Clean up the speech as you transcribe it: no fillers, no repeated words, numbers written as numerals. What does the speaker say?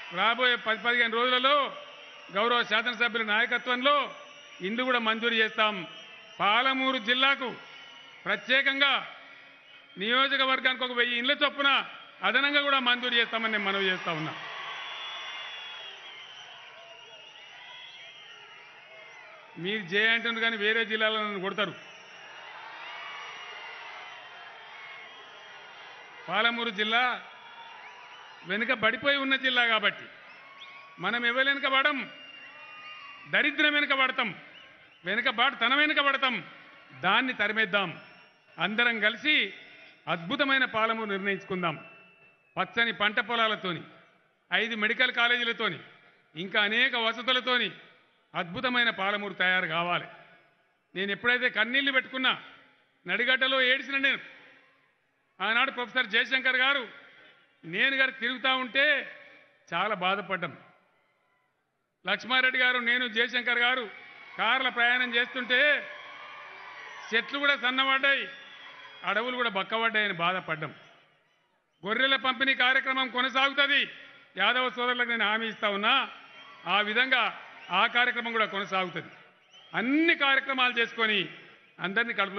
రాబోయే 10-15 రోజులలో గౌరవ శాసనసభ్యుల నాయకత్వంలో ఇందు కూడా మంజూరు చేస్తాం. పాలమూరు జిల్లాకు ప్రత్యేకంగా నియోజకవర్గానికి ఒక 1000 ఇండ్ల చొప్పున అదనంగా కూడా మంజూరు చేస్తామని నేను మనవి చేస్తా ఉన్నా. మీరు జే అంటున్నారు కానీ వేరే జిల్లాలో నన్ను కొడతారు. పాలమూరు జిల్లా వెనుక పడిపోయి ఉన్న జిల్లా కాబట్టి మనం ఎవరు వెనుకబడం, దరిద్రం వెనుకబడతాం, తనం వెనుకబడతాం. దాన్ని తరిమేద్దాం. అందరం కలిసి అద్భుతమైన పాలమూరు నిర్ణయించుకుందాం. పచ్చని పంట పొలాలతోని, 5 మెడికల్ కాలేజీలతోని, ఇంకా అనేక వసతులతోని అద్భుతమైన పాలమూరు తయారు కావాలి. నేను ఎప్పుడైతే కన్నీళ్లు పెట్టుకున్నా, నడిగడ్డలో ఏడ్చిన నేను ఆనాడు ప్రొఫెసర్ జయశంకర్ గారు నేను గారు తిరుగుతూ ఉంటే చాలా బాధపడ్డాం. లక్ష్మారెడ్డి గారు, నేను, జయశంకర్ గారు కార్ల ప్రయాణం చేస్తుంటే చెట్లు కూడా సన్నబడ్డాయి, అడవులు కూడా బక్కబడ్డాయని బాధపడ్డాం. గొర్రెల పంపిణీ కార్యక్రమం కొనసాగుతుంది. యాదవ సోదరులకు నేను హామీ ఇస్తా ఉన్నా. ఆ విధంగా ఆ కార్యక్రమం కూడా కొనసాగుతుంది. అన్ని కార్యక్రమాలు చేసుకొని అందరినీ కడుపు